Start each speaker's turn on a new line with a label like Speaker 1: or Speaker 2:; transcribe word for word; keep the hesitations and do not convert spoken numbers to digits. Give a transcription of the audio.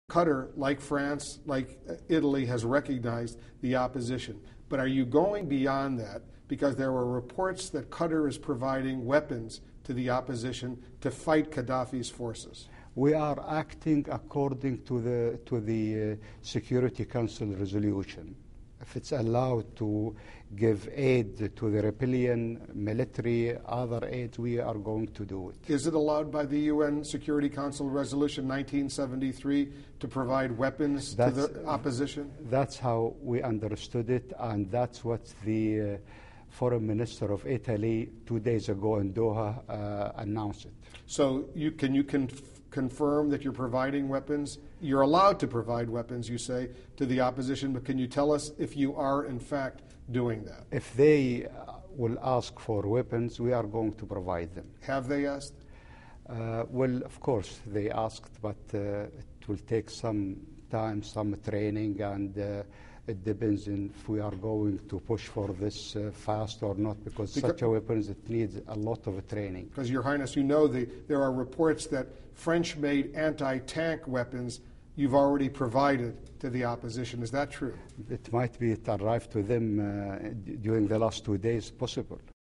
Speaker 1: Qatar, like France, like Italy, has recognized the opposition. But are you going beyond that? Because there were reports that Qatar is providing weapons to the opposition to fight Gaddafi's forces.
Speaker 2: We are acting according to the, to the uh, Security Council resolution. If it's allowed to give aid to the rebellion, military, other aids, we are going to do it.
Speaker 1: Is it allowed by the U N Security Council Resolution nineteen seventy-three to provide weapons that's, to the opposition?
Speaker 2: That's how we understood it, and that's what the uh, Foreign Minister of Italy two days ago in Doha uh, announced it.
Speaker 1: So you, can you conf confirm that you're providing weapons? You're allowed to provide weapons, you say, to the opposition, but can you tell us if you are, in fact, doing that?
Speaker 2: If they uh, will ask for weapons, we are going to provide them.
Speaker 1: Have they asked?
Speaker 2: Uh, well, of course, they asked, but uh, it will take some time, some training, and uh, it depends on if we are going to push for this uh, fast or not, because, because such a weapons, it needs a lot of training.
Speaker 1: Because, Your Highness, you know the, there are reports that French-made anti-tank weapons you've already provided to the opposition. Is that true?
Speaker 2: It might be it arrived to them uh, during the last two days, possible.